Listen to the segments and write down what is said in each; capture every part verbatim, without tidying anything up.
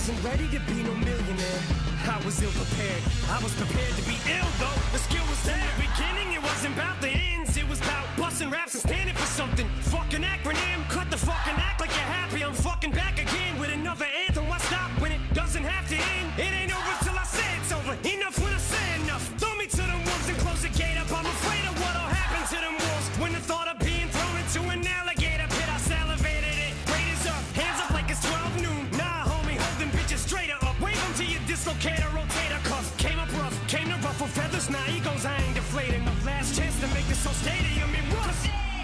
wasn't ready to be no millionaire. I was ill prepared. I was prepared to be ill though. The skill was there. In the beginning, it wasn't about the ends. It was about busting raps and standing for something. Fucking acronym. Cut the fucking act like you're happy. I'm fucking back again with another anthem. Why stop when it doesn't have to end? It ain't over till I say it's over. Enough when I say enough. Throw me to the wolves and close the gate up. I'm afraid of what'll happen to them wolves when the thought of being thrown into an alligator pit. I salivated it. Raiders up. Hands up like it's twelve noon. Nah, homie, hold them bitches straighter up. Wave them to your dislocator, rotator cuff. Came up rough, came to ruffle feathers. Now egos, I ain't deflating. My last chance to make this whole stadium in rust.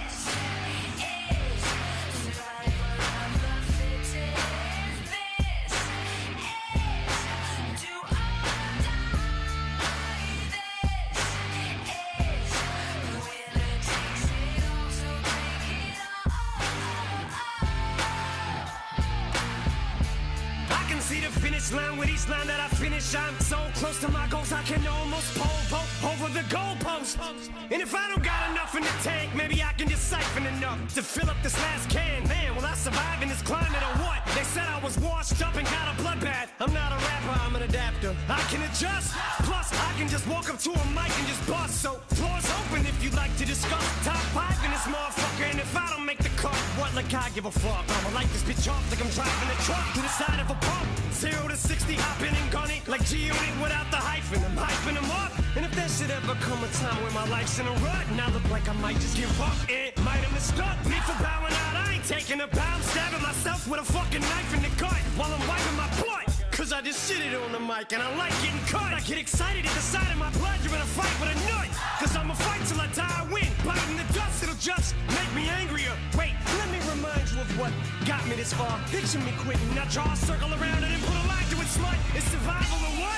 See the finish line with each line that I finish. I'm so close to my goals I can almost pole vault over the goalpost. And if I don't got enough in the tank, maybe I can just siphon enough to fill up this last can. Man, will I survive in this climate or what? They said I was washed up and got a bloodbath. I'm not a rapper, I'm an adapter. I can adjust, plus I can just walk up to a mic and just bust. So floor's open if you'd like to discuss top five in this motherfucker. And if I don't make the cut, what like I give a fuck? I'ma light this bitch off like I'm driving a truck to the side of a pump. Zero to sixty, hopping and gunning like G-Unit without the hyphen. I'm hyping them up. And if there should ever come a time where my life's in a rut, and I look like I might just give up, it might have mistook me for bowing out. I ain't taking a bow. I'm stabbing myself with a fucking knife in the gut while I'm wiping my butt. Cause I just shitted on the mic and I like getting cut. I get excited at the sight of my blood. You're in a fight with a nut. Cause I'ma fight till I die, I win. Biting the dust, it'll just make me angrier. Wait, let me remind you of what got me this far. Picture me quitting, now draw a circle around it and put a line to it, slut. It's survival or what?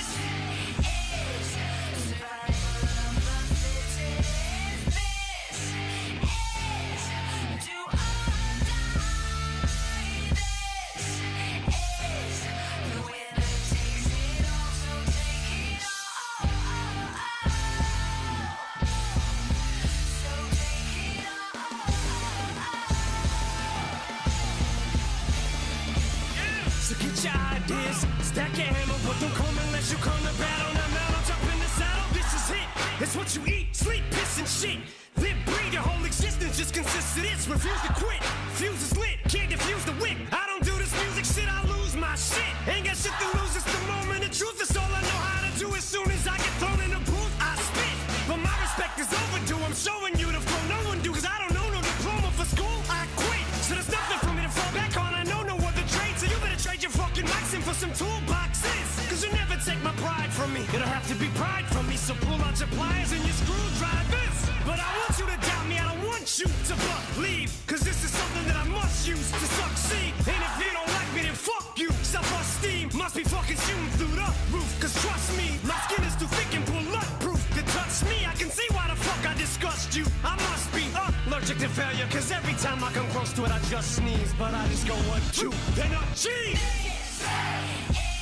So get your ideas, stack your hammer, but don't come unless you come to battle. Now mount, I'm jumping the saddle, this is it. It's what you eat, sleep, piss and shit. Live, breathe, your whole existence just consists of this. Refuse to quit, fuse is lit, can't defuse the wick. I don't do this music shit, I lose my shit. Ain't got shit to lose, it's the moment of truth. It's all I know how to do. As soon as I get thrown in the booth, I spit. But my respect is overdue, I'm showing you the flow no one do. Cause I don't know no diploma for school, I quit. So there's nothing for me to fall back on, I know no other trade. So you better trade your fucking mics in for some toolboxes. Cause you never take my pride from me. It'll have to be pride from me. So pull out your pliers and your screwdrivers. But I want you to doubt me, I don't want you to believe. Cause this is something that I must use to succeed. And if you don't like me, then fuck you. Self-esteem must be fucking shooting through the roof. Cause trust me, my skin is too thick and bulletproof to touch me. I can see why the fuck I disgust you. I must be allergic to failure. Cause every time I come close to it, I just sneeze. But I just go one, two, then a G.